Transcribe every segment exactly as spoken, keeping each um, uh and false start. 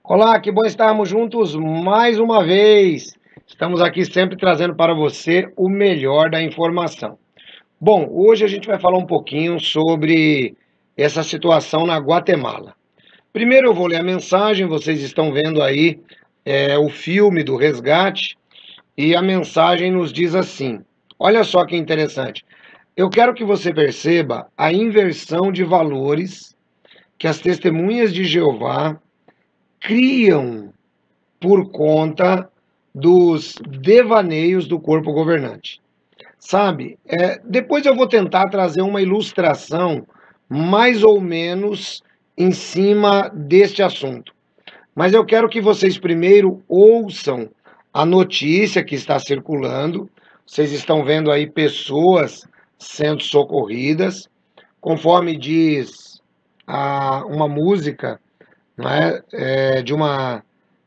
Olá, que bom estarmos juntos mais uma vez. Estamos aqui sempre trazendo para você o melhor da informação. Bom, hoje a gente vai falar um pouquinho sobre essa situação na Guatemala. Primeiro eu vou ler a mensagem, vocês estão vendo aí é, o filme do resgate e a mensagem nos diz assim, olha só que interessante, eu quero que você perceba a inversão de valores que as testemunhas de Jeová criam por conta dos devaneios do corpo governante. Sabe, é, depois eu vou tentar trazer uma ilustração mais ou menos em cima deste assunto. Mas eu quero que vocês primeiro ouçam a notícia que está circulando. Vocês estão vendo aí pessoas sendo socorridas, conforme diz a, uma música, não é, é, de uma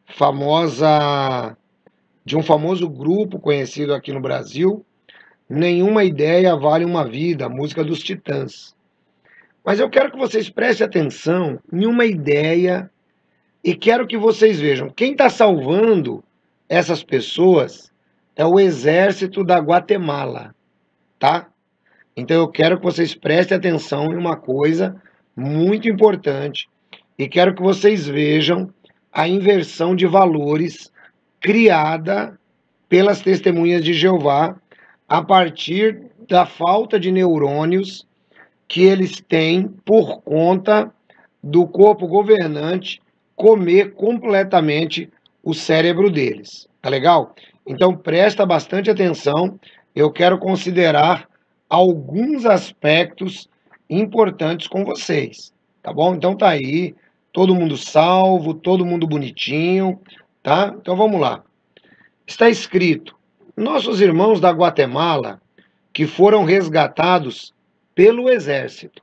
famosa, de um famoso grupo conhecido aqui no Brasil, Nenhuma Ideia Vale uma Vida, a música dos Titãs. Mas eu quero que vocês prestem atenção em uma ideia e quero que vocês vejam, quem está salvando essas pessoas é o exército da Guatemala, tá? Então eu quero que vocês prestem atenção em uma coisa muito importante e quero que vocês vejam a inversão de valores criada pelas testemunhas de Jeová a partir da falta de neurônios que eles têm por conta do corpo governante comer completamente o cérebro deles. Tá legal? Então presta bastante atenção, eu quero considerar alguns aspectos importantes com vocês, tá bom? Então tá aí, todo mundo salvo, todo mundo bonitinho, tá? Então vamos lá. Está escrito, nossos irmãos da Guatemala, que foram resgatados pelo exército,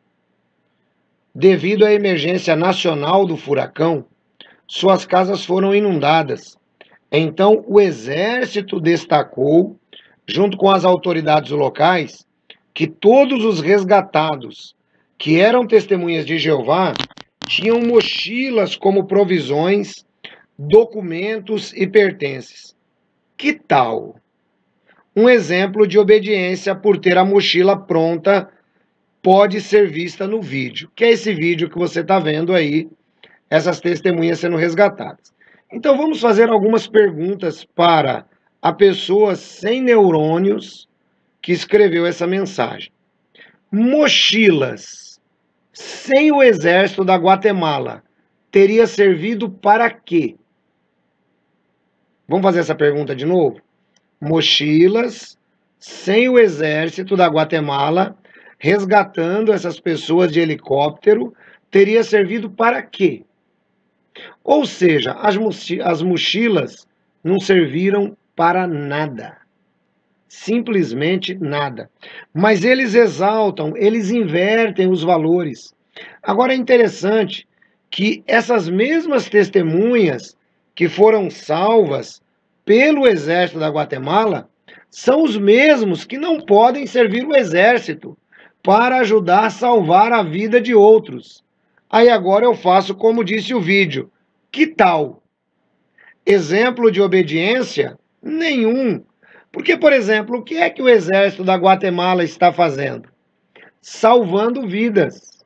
devido à emergência nacional do furacão, suas casas foram inundadas. Então o exército destacou, junto com as autoridades locais, que todos os resgatados que eram testemunhas de Jeová tinham mochilas como provisões, documentos e pertences. Que tal? Um exemplo de obediência por ter a mochila pronta pode ser vista no vídeo, que é esse vídeo que você está vendo aí, essas testemunhas sendo resgatadas. Então vamos fazer algumas perguntas para a pessoa sem neurônios que escreveu essa mensagem. Mochilas sem o exército da Guatemala teria servido para quê? Vamos fazer essa pergunta de novo? Mochilas sem o exército da Guatemala resgatando essas pessoas de helicóptero teria servido para quê? Ou seja, as mochilas não serviram para nada. Simplesmente nada. Mas eles exaltam, eles invertem os valores. Agora é interessante que essas mesmas testemunhas que foram salvas pelo exército da Guatemala são os mesmos que não podem servir o exército para ajudar a salvar a vida de outros. Aí agora eu faço como disse o vídeo. Que tal? Exemplo de obediência? Nenhum. Porque, por exemplo, o que é que o exército da Guatemala está fazendo? Salvando vidas.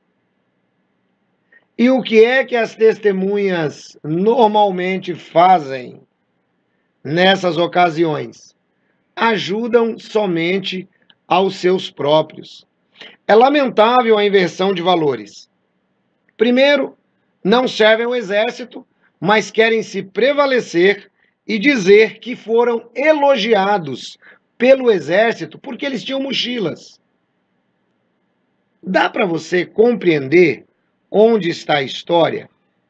E o que é que as testemunhas normalmente fazem nessas ocasiões? Ajudam somente aos seus próprios. É lamentável a inversão de valores. Primeiro, não servem ao exército, mas querem se prevalecer e dizer que foram elogiados pelo exército porque eles tinham mochilas. Dá para você compreender onde está a história?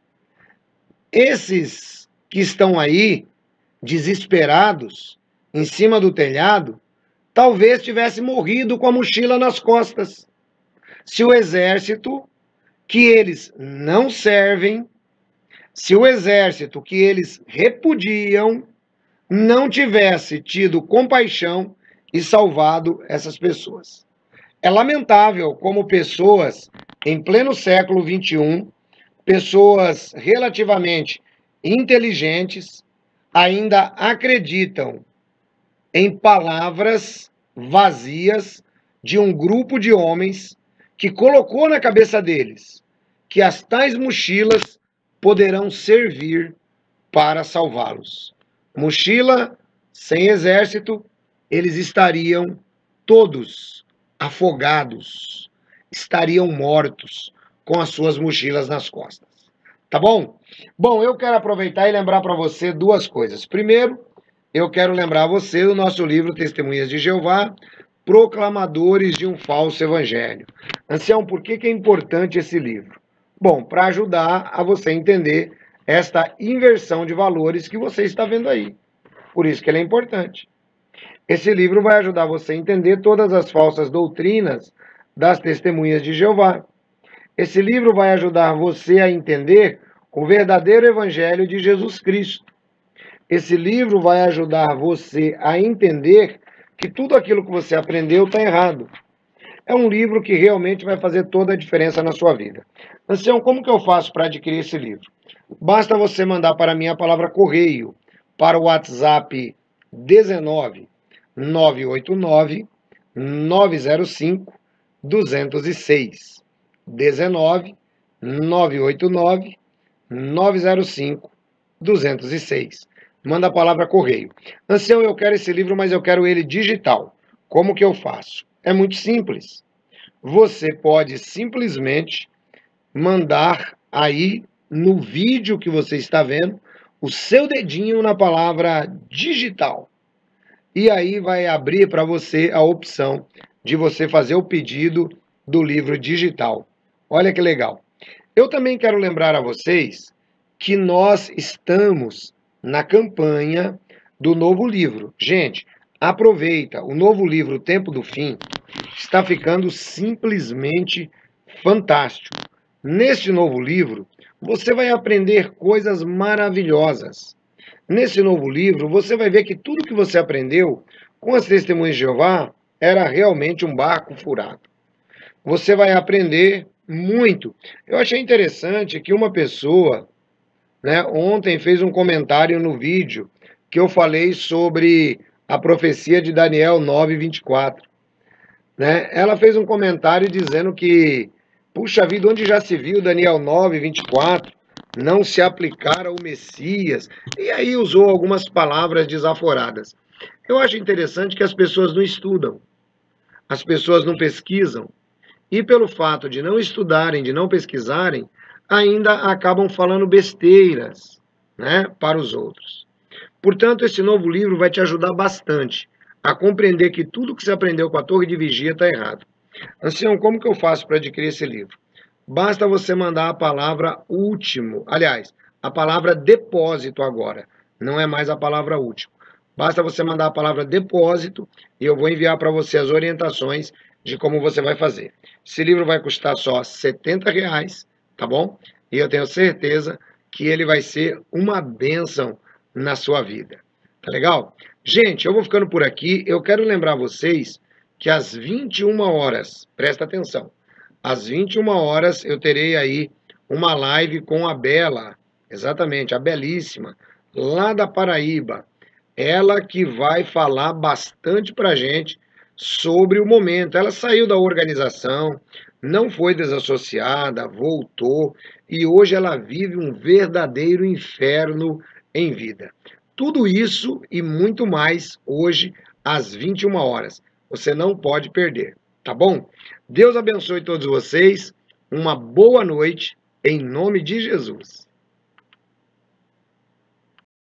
Esses que estão aí, desesperados, em cima do telhado, talvez tivessem morrido com a mochila nas costas. Se o exército, que eles não servem, se o exército que eles repudiam, não tivesse tido compaixão e salvado essas pessoas. É lamentável como pessoas, em pleno século vinte e um, pessoas relativamente inteligentes ainda acreditam em palavras vazias de um grupo de homens que colocou na cabeça deles que as tais mochilas poderão servir para salvá-los. Mochila sem exército, eles estariam todos afogados, estariam mortos com as suas mochilas nas costas. Tá bom? Bom, eu quero aproveitar e lembrar para você duas coisas. Primeiro, eu quero lembrar você do nosso livro Testemunhas de Jeová, Proclamadores de um Falso Evangelho. Ancião, por que que é importante esse livro? Bom, para ajudar a você entender esta inversão de valores que você está vendo aí. Por isso que ele é importante. Esse livro vai ajudar você a entender todas as falsas doutrinas das Testemunhas de Jeová. Esse livro vai ajudar você a entender o verdadeiro Evangelho de Jesus Cristo. Esse livro vai ajudar você a entender que tudo aquilo que você aprendeu está errado. É um livro que realmente vai fazer toda a diferença na sua vida. Ancião, como que eu faço para adquirir esse livro? Basta você mandar para mim a palavra correio para o WhatsApp dezenove, nove oito nove, nove zero cinco, duzentos e seis. dezenove, nove oito nove, nove zero cinco, duzentos e seis. Manda a palavra correio. Ancião, eu quero esse livro, mas eu quero ele digital. Como que eu faço? É muito simples. Você pode simplesmente mandar aí no vídeo que você está vendo o seu dedinho na palavra digital. E aí vai abrir para você a opção de você fazer o pedido do livro digital. Olha que legal. Eu também quero lembrar a vocês que nós estamos na campanha do novo livro. Gente, aproveita, o novo livro Tempo do Fim está ficando simplesmente fantástico. Neste novo livro, você vai aprender coisas maravilhosas. Nesse novo livro, você vai ver que tudo que você aprendeu com as Testemunhas de Jeová era realmente um barco furado. Você vai aprender muito. Eu achei interessante que uma pessoa, né, ontem fez um comentário no vídeo que eu falei sobre a profecia de Daniel nove, vinte e quatro. Né? Ela fez um comentário dizendo que, puxa vida, onde já se viu Daniel nove, vinte e quatro, não se aplicar ao Messias, e aí usou algumas palavras desaforadas. Eu acho interessante que as pessoas não estudam, as pessoas não pesquisam, e pelo fato de não estudarem, de não pesquisarem, ainda acabam falando besteiras, né, para os outros. Portanto, esse novo livro vai te ajudar bastante a compreender que tudo que você aprendeu com a Torre de Vigia está errado. Ancião, como que eu faço para adquirir esse livro? Basta você mandar a palavra último, aliás, a palavra depósito agora, não é mais a palavra último. Basta você mandar a palavra depósito e eu vou enviar para você as orientações de como você vai fazer. Esse livro vai custar só setenta reais, tá bom? E eu tenho certeza que ele vai ser uma bênção na sua vida. Tá legal? Gente, eu vou ficando por aqui. Eu quero lembrar vocês que às vinte e uma horas, presta atenção, às vinte e uma horas eu terei aí uma live com a Bela, exatamente, a Belíssima, lá da Paraíba. Ela que vai falar bastante pra gente sobre o momento. Ela saiu da organização, não foi desassociada, voltou e hoje ela vive um verdadeiro inferno em vida. Tudo isso e muito mais hoje às vinte e uma horas. Você não pode perder, tá bom? Deus abençoe todos vocês. Uma boa noite em nome de Jesus.